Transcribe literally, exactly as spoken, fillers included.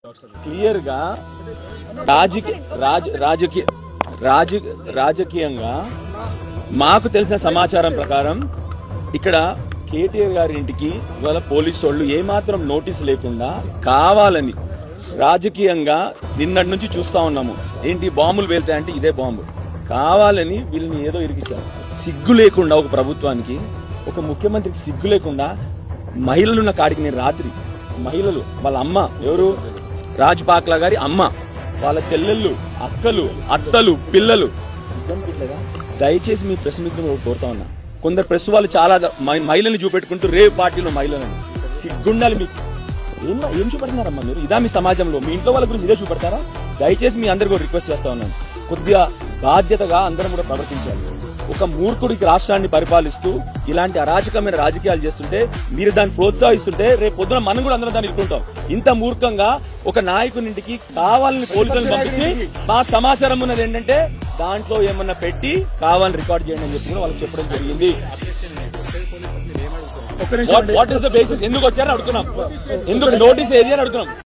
Clear గా రాజకీయ రాజ రాజకీయ రాజ రాజకీయంగా మాకు తెలిసిన సమాచారం ప్రకారం ఇక్కడ కేటీఆర్ గారి ఇంటికి ఇవాళ పోలీసు వాళ్ళు ఏమాత్రం నోటీస్ లేకుండా కావాలని రాజకీయంగా నిన్నటి నుంచి చూస్తా ఉన్నాము. ఏంటి బాంబులు పేలుతాయంటే ఇదే బాంబు కావాలని వీళ్ళని ఏదో ఇరికించారు. సిగ్గు లేకుండా ఒక ప్రభుత్వానికి, ఒక ముఖ్యమంత్రికి సిగ్గు లేకుండా మహిళలున్న కాడికి నేను రాత్రి మహిళలు వాళ్ళ అమ్మ ఎవరు రాజ్పాక్లా గారి అమ్మ, వాళ్ళ చెల్లెళ్ళు, అక్కలు, అత్తలు, పిల్లలు దయచేసి మీ ప్రెస్ మిత్రులు కోరుతా ఉన్నా. కొందరు ప్రెస్ వాళ్ళు చాలా మహిళల్ని చూపెట్టుకుంటూ రేపు పార్టీలో మహిళలను సిగ్గుండాలి. మీకు ఏం ఏం చూపెడుతున్నారమ్మా మీరు? ఇదా మీ సమాజంలో మీ ఇంట్లో వాళ్ళ గురించి ఇదే చూపెడతారా? దయచేసి మీ అందరు కూడా రిక్వెస్ట్ చేస్తా ఉన్నాను, కొద్దిగా బాధ్యతగా అందరం కూడా ప్రవర్తించాలి. ఒక మూర్ఖుడికి రాష్ట్రాన్ని పరిపాలిస్తూ ఇలాంటి అరాచకమైన రాజకీయాలు చేస్తుంటే మీరు దాన్ని ప్రోత్సహిస్తుంటే రేపు పొద్దున మనం కూడా అందరం దాన్ని ఇరుకుంటాం. ఇంత మూర్ఖంగా ఒక నాయకునింటికి కావాలని పోలీసులను పంపించి మా సమాచారం ఉన్నది ఏంటంటే దాంట్లో ఏమన్నా పెట్టి కావాలని రికార్డ్ చేయండి అని చెప్పి కూడా వాళ్ళకి చెప్పడం జరిగింది. What is the basis? ఎందుకు వచ్చారని అడుగుతున్నాం, ఎందుకు నోటీస్ ఏది అని అడుగుతున్నాం.